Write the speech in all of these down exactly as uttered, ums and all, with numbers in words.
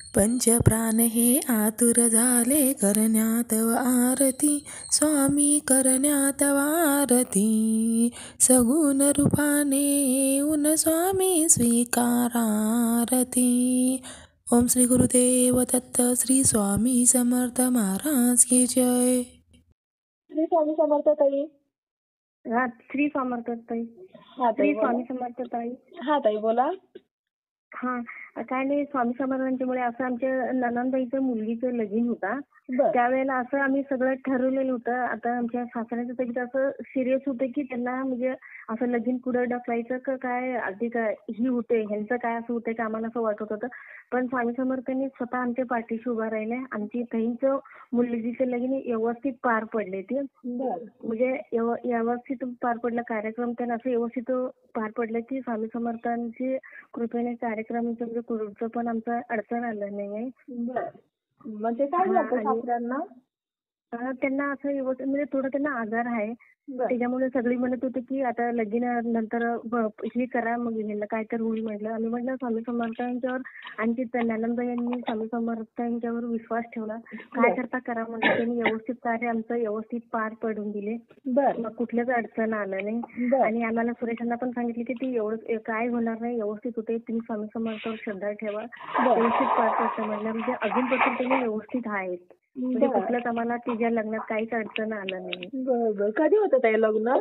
पंचप्राण हे आतुर झाले करण्यात आरती, स्वामी करण्यात आरती. सगुण रूपाने येऊन स्वामी स्वीकारारती. ओम श्री गुरुदेव दत्त. श्री स्वामी समर्थ महाराज की जय. श्री स्वामी समर्थ ताई. हा श्री समर्थ ताई. हा श्री ताई स्वामी बोला. समर्थ ताई. हा ताई बोला. हा काय नाही, स्वामी समर्थांच्यामुळे असं आमच्या ननंदबाईचं मुलगीचं लगीन होता. बर त्यावेळेला असं आम्ही सगळं ठरवलेलं होतं. आता आमच्या सासऱ्याचं तरी असं सिरियस होतं की त्यांना म्हणजे असं लगीन पुढे ढकलायचं का काय, अगदी काय ही होते ह्यांचं काय असं होतं की आम्हाला असं वाटत होतं. पण स्वामी समर्थांनी स्वतः आमच्या पाठीशी उभा राहिले. आमची ताईंचं मुलगीचं लगीन व्यवस्थित पार पडले. ते बर म्हणजे व्यव- व्यवस्थित पार पडला कार्यक्रम. त्यांना असं व्यवस्थित पार पडलं की स्वामी समर्थांची कृपेने कार्यक्रम म्हणजे कुठचं पण आमचं अडचण आलं नाही. बर म्हणजे काय हा, झालं आणि- सासऱ्यांना? अं, त्यांना असं व्यवस्थित म्हणजे थोडं त्यांना आजार आहे. बर त्याच्यामुळे सगळी म्हणत होते की आता लगीन नंतर ब- हे करा, मग ह्याला काय तर होईल म्हटलं. आम्ही म्हटलं स्वामी समर्थांच्यावर आणि ते नंदबाई यांनी स्वामी समर्थांच्यावर विश्वास ठेवला. काय करता करा म्हटलं. त्यांनी व्यवस्थित कार्य आमचं व्यवस्थित पार पडून दिले. बर मग कुठल्याच अडचण आलं नाही. बर आणि आम्हाला सुरेशांना पण सांगितले की ती एवढं काय होणार नाही, व्यवस्थित होते, तुम्ही स्वामी समर्थावर श्रद्धा ठेवा, बर व्यवस्थित पार पडतं म्हटलं. म्हणजे अजूनपासून त्यांनी व्यवस्थित आहेत. म्हणजे बर कुठलंच आम्हाला तिच्या लग्नात काहीच अडचण आलं नाही. बर बर कधी होतं ताई लग्न?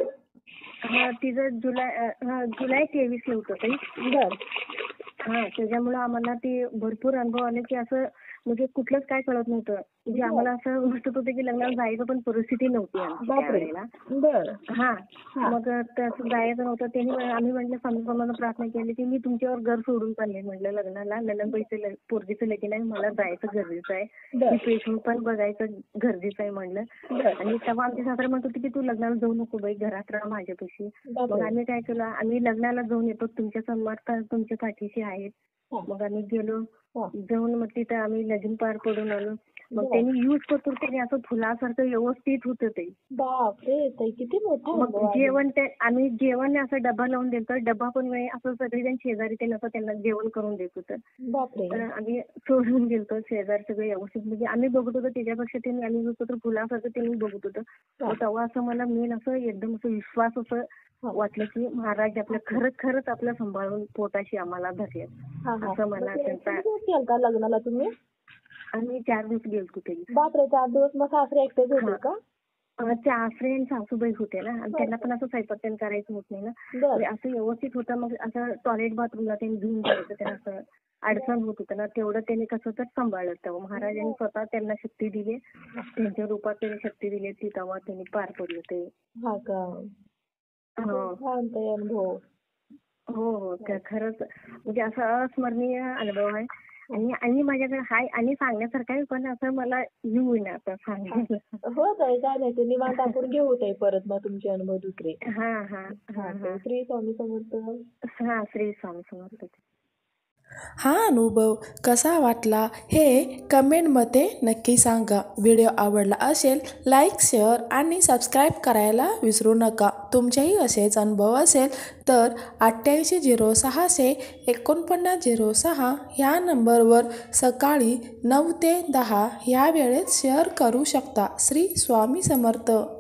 हा तिचं जुलै अं, हा जुलै तेवीस ला होतं ताई. बर हा त्याच्यामुळे आम्हाला ते भरपूर अनुभव आले की असं म्हणजे कुठलंच काय कळत नव्हतं. म्हणजे आम्हाला असं वाटत होतं की लग्नाला जायचं पण परिस्थिती नव्हती आमची बापरे. त्यावेळेला. बर हा हा. मग तसं जायचं नव्हतं. त्यांनी आम्ही म्हटलं स्वामी समर्थांना प्रार्थना केली की मी तुमच्यावर घर सोडून चालले म्हटलं लग्नाला. नंदबाईचं पोरगीचं लगीन आहे, मला जायचं गरजेचं आहे. बर मी पेशंट पण बघायचं गरजेचं आहे म्हणलं. बर आणि तेव्हा आमचे सासरे म्हणत होते की तू लग्नाला जाऊ नको बाई, घरात राहा माझ्यापाशी. मग बापरे. आम्ही काय केलं, आम्ही लग्नाला जाऊन येतो, तुमच्या समर्थ तुमच्या पाठीशी आहेत. हा. मग आम्ही गेलो, हा. जाऊन मग तिथं आम्ही लगीन पार पडून आलो. मग बर. त्यांनी यूज करतो त्यांनी असं फुलासारखं व्यवस्थित होतं ते. बापरे ताई किती मोठा मग अनुभव आहे. जेवण ते आम्ही जेवण असं डबा लावून देतो, डबा पण वेळ असं सगळेजण शेजारी ते असं त्यांना जेवण करून देत होतं. बापरे. तर आम्ही सोडून गेलतो शेजार सगळे व्यवस्थित. म्हणजे आम्ही बघत होतो त्याच्यापेक्षा त्यांनी आम्ही बघत होतो फुलासारखं त्यांनी बघत होतं. मग तेव्हा असं मला मेन असं एकदम असं विश्वास असं वाटलं की महाराज आपल्या खरंच खरंच आपलं सांभाळून पोटाशी आम्हाला धरले हा, हा. असं मला मग ते त्यांचा. किती दिवस गेलता लग्नाला तुम्ही? आम्ही चार दिवस गेलतो तरी. बापरे चार दिवस. मग सासरे एकटेच होते का? अं, ते आसरे आणि सासूबाई होते ना, आणि त्यांना पण असं स्वयंपाक त्यांनी करायचं होत नाही ना. बर म्हणजे असं व्यवस्थित होतं. मग असं टॉयलेट बाथरूमला त्यांनी घेऊन जायचं, त्यांना असं अडचण होत होतं ना, तेवढं त्यांनी कसं तर सांभाळलं. तेव्हा महाराजांनी स्वतः त्यांना शक्ती दिली, त्यांच्या रूपात त्यांनी शक्ती दिली, ती तेव्हा त्यांनी पार पडलं ते. हा का. हो छान ताई अनुभव. हो हो ख- खरंच म्हणजे असा अस्मरणीय अनुभव आहे. आणि आणि माझ्याकडे हाय आणि सांगण्यासारखं आहे, पण असं मला येऊ नये आता सांगायला. हो ताई काय नाही ते निवांत आपण घेऊ ताई परत मग तुमचे अनुभव दुसरे. हा हा हा हा हा ताई. श्री स्वामी समर्थ. हा श्री स्वामी समर्थ. हा अनुभव कसा वाटला हे कमेंटमध्ये नक्की सांगा. व्हिडिओ आवडला असेल लाईक, शेअर आणि सबस्क्राईब करायला विसरू नका. तुमचेही असेच अनुभव असेल तर अठ्ठ्याऐंशी झिरो सहाशे एकोणपन्नास झिरो सहा ह्या नंबरवर सकाळी नऊ ते दहा ह्या वेळेत शेअर करू शकता. श्री स्वामी समर्थ.